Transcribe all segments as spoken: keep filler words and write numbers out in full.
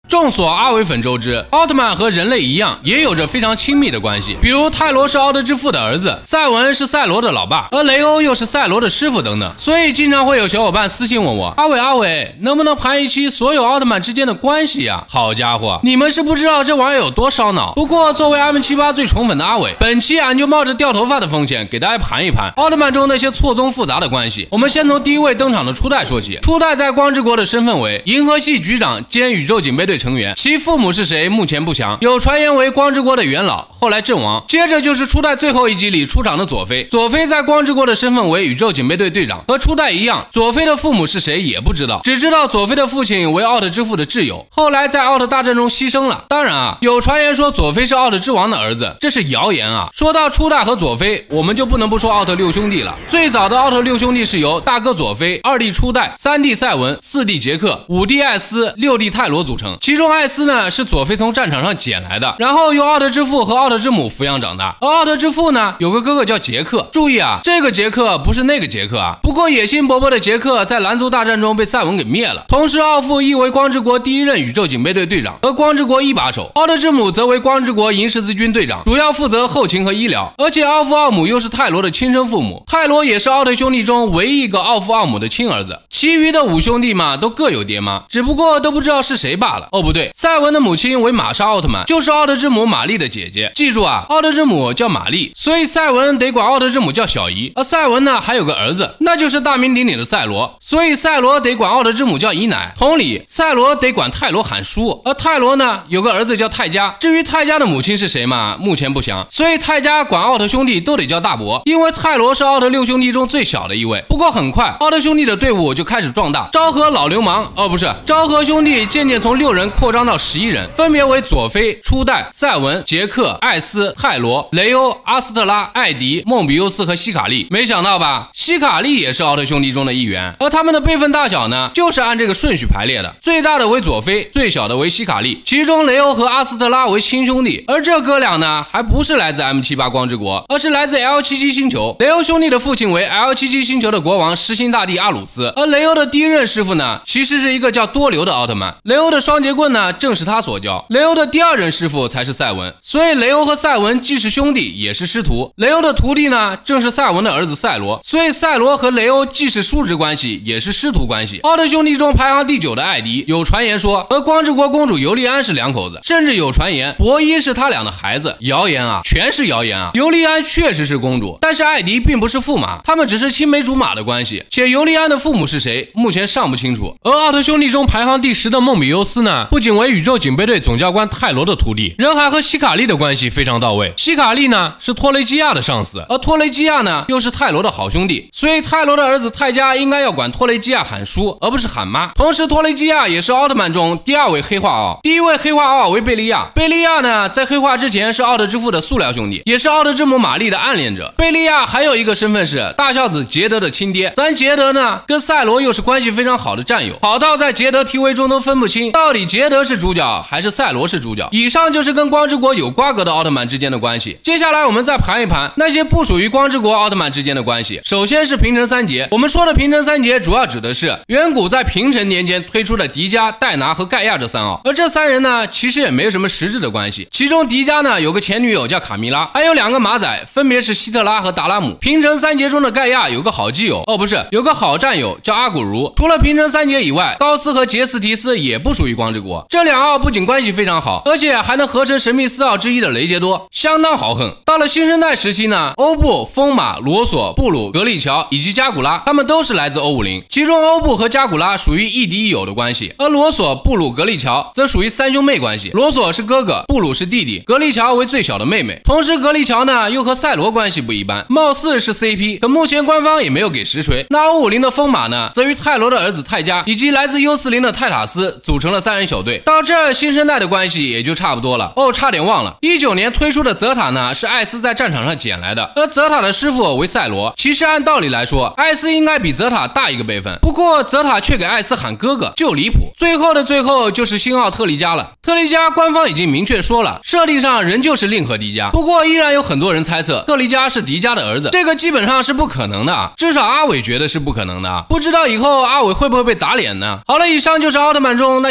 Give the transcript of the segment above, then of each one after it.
众所阿伟粉周知，奥特曼和人类一样，也有着非常亲密的关系。比如泰罗是奥德之父的儿子，赛文是赛罗的老爸，而雷欧又是赛罗的师傅等等。所以经常会有小伙伴私信问我，阿伟阿伟，能不能盘一期所有奥特曼之间的关系呀？好家伙，你们是不知道这玩意儿有多烧脑。不过作为 M 七八 最宠粉的阿伟，本期俺就冒着掉头发的风险，给大家盘一盘奥特曼中那些错综复杂的关系。我们先从第一位登场的初代说起。初代在光之国的身份为银河系局长兼宇宙警备队成员，其父母是谁目前不详，有传言为光之国的元老，后来阵亡。接着就是初代最后一集里出场的佐菲，佐菲在光之国的身份为宇宙警备队队长，和初代一样，佐菲的父母是谁也不知道，只知道佐菲的父亲为奥特之父的挚友，后来在奥特大战中牺牲了。当然啊，有传言说佐菲是奥特之王的儿子，这是谣言啊。说到初代和佐菲，我们就不能不说奥特六兄弟了。最早的奥特六兄弟是由大哥佐菲、二弟初代、三弟赛文、四弟杰克、五弟艾斯、六弟泰罗组成，其中艾斯呢是佐菲从战场上捡来的，然后由奥特之父和奥特之母抚养长大。而奥特之父呢有个哥哥叫杰克，注意啊，这个杰克不是那个杰克啊。不过野心勃勃的杰克在蓝族大战中被赛文给灭了。同时奥父亦为光之国第一任宇宙警备队队长和光之国一把手，奥特之母则为光之国银十字军队长，主要负责后勤和医疗。而且奥父奥姆又是泰罗的亲生父母，泰罗也是奥特兄弟中唯一一个奥父奥姆的亲儿子。其余的五兄弟嘛都各有爹妈，只不过都不知道是谁罢了。哦不对，赛文的母亲为玛莎奥特曼，就是奥特之母玛丽的姐姐。记住啊，奥特之母叫玛丽，所以赛文得管奥特之母叫小姨。而赛文呢还有个儿子，那就是大名鼎鼎的赛罗，所以赛罗得管奥特之母叫姨奶。同理，赛罗得管泰罗喊叔，而泰罗呢有个儿子叫泰迦。至于泰迦的母亲是谁嘛，目前不详，所以泰迦管奥特兄弟都得叫大伯，因为泰罗是奥特六兄弟中最小的一位。不过很快奥特兄弟的队伍就开始壮大，昭和老流氓哦不是昭和兄弟渐渐从六人扩张到十一人，分别为佐菲、初代、赛文、杰克、艾斯、泰罗、雷欧、阿斯特拉、艾迪、梦比优斯和希卡利。没想到吧，希卡利也是奥特兄弟中的一员，而他们的辈分大小呢就是按这个顺序排列的，最大的为佐菲，最小的为希卡利，其中雷欧和阿斯特拉为亲兄弟。而这哥俩呢还不是来自 M 七八 光之国，而是来自 L 七七 星球。雷欧兄弟的父亲为 L 七七 星球的国王石心大帝阿鲁斯，而雷欧的第一任师傅呢其实是一个叫多留的奥特曼，雷欧的双节棍呢正是他所教，雷欧的第二任师傅才是赛文，所以雷欧和赛文既是兄弟也是师徒。雷欧的徒弟呢正是赛文的儿子赛罗，所以赛罗和雷欧既是叔侄关系也是师徒关系。奥特兄弟中排行第九的艾迪，有传言说和光之国公主尤利安是两口子，甚至有传言博伊是他俩的孩子。谣言啊，全是谣言啊。尤利安确实是公主，但是艾迪并不是驸马，他们只是青梅竹马的关系，且尤利安的父母是谁目前尚不清楚。而奥特兄弟中排行第十的梦比优斯呢，不仅为宇宙警备队总教官泰罗的徒弟，人还和希卡利的关系非常到位。希卡利呢是托雷基亚的上司，而托雷基亚呢又是泰罗的好兄弟，所以泰罗的儿子泰迦应该要管托雷基亚喊叔而不是喊妈。同时托雷基亚也是奥特曼中第二位黑化奥，第一位黑化奥为贝利亚。贝利亚呢在黑化之前是奥特之父的塑料兄弟，也是奥特之母玛丽的暗恋者。贝利亚还有一个身份是大孝子杰德的亲爹，咱杰德呢跟赛罗又是关系非常好的战友，好到在杰德 T V 中都分不清到底杰德是主角还是赛罗是主角。以上就是跟光之国有瓜葛的奥特曼之间的关系。接下来我们再盘一盘那些不属于光之国奥特曼之间的关系。首先是平成三杰，我们说的平成三杰主要指的是远古在平成年间推出的迪迦、戴拿和盖亚这三奥，而这三人呢其实也没有什么实质的关系。其中迪迦呢有个前女友叫卡米拉，还有两个马仔分别是希特拉和达拉姆。平成三杰中的盖亚有个好基友，哦不是，有个好战友叫阿古如。除了平成三杰以外，高斯和杰斯提斯也不属于光之国。这两奥不仅关系非常好，而且还能合成神秘四奥之一的雷杰多，相当豪横。到了新生代时期呢，欧布、风马、罗索、布鲁、格利乔以及加古拉，他们都是来自欧五零，其中欧布和加古拉属于亦敌亦友的关系，而罗索、布鲁、格利乔则属于三兄妹关系，罗索是哥哥，布鲁是弟弟，格利乔为最小的妹妹。同时格利乔呢又和赛罗关系不一般，貌似是 C P， 可目前官方也没有给实锤。那欧五零的风马呢则与泰罗的儿子泰迦以及来自 U 四零的泰塔斯组成了三人小队。到这儿新生代的关系也就差不多了。哦，差点忘了，一九年推出的泽塔呢是艾斯在战场上捡来的，而泽塔的师傅为赛罗。其实按道理来说，艾斯应该比泽塔大一个辈分，不过泽塔却给艾斯喊哥哥，就离谱。最后的最后就是新奥特利迦了。特利迦官方已经明确说了，设定上仍旧是令和迪迦，不过依然有很多人猜测特利迦是迪迦的儿子，这个基本上是不可能的啊，至少阿伟觉得是不可能的啊，不知道以后阿伟会不会被打脸呢？好了，以上就是奥特曼中那些扯不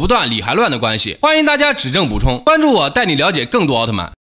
不断理还乱的关系。欢迎大家指正补充，关注我，带你了解更多奥特曼。